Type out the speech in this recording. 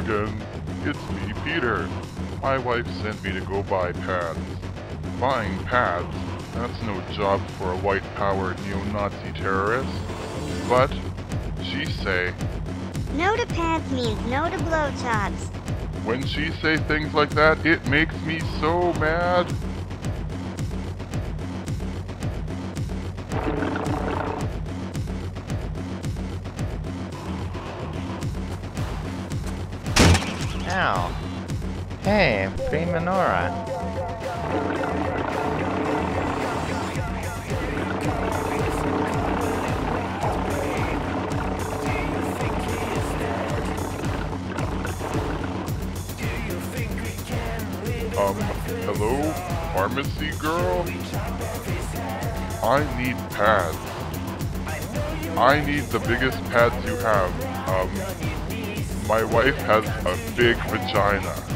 again. It's me, Peter. My wife sent me to go buy pads. Buying pads? That's no job for a white-powered neo-Nazi terrorist. But, she say... No to pads means no to blowjobs. When she say things like that, it makes me so mad. Ow. Hey, free menorah. Hello? Pharmacy girl? I need pads. I need the biggest pads you have. My wife has a big vagina.